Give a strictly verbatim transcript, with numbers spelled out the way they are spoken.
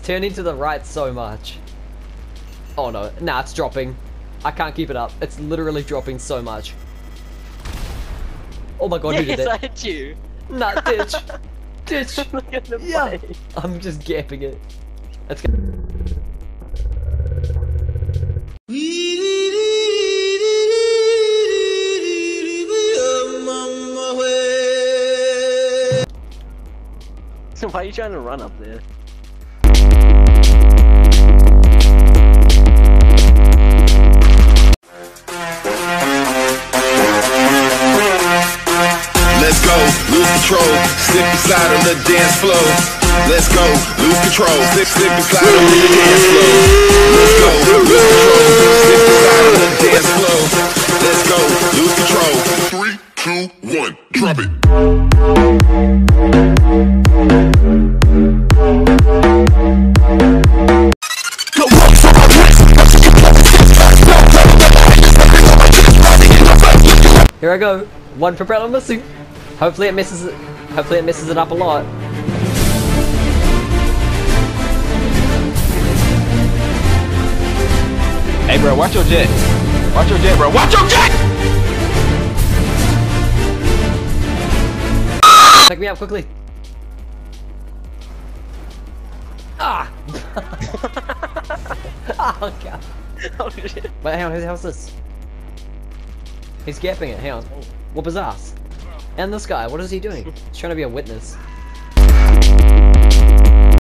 turning to the right so much. Oh no, nah, it's dropping. I can't keep it up. It's literally dropping so much. Oh my god, yes, who did it? I hit you. Nah, ditch. Ditch. Look at the Yeah. play. I'm just gapping it. Let's go. So why are you trying to run up there? Let's go, lose control, slip and slide on the dance floor. Let's go, lose control, slip, slip and slide on the dance floor. Let's go, lose control, slip and slide on the dance floor. Let's go, lose control. Three, two, one, drop it. Here I go. One propeller missing. Hopefully it messes it. Hopefully it messes it up a lot. Hey bro, watch your jet. Watch your jet, bro. Watch your jet! Pick me up quickly. Ah! Oh god. Oh shit. Wait, hang on. How's this? He's gapping it. Hang on. Whoop his ass. And this guy. What is he doing? He's trying to be a witness.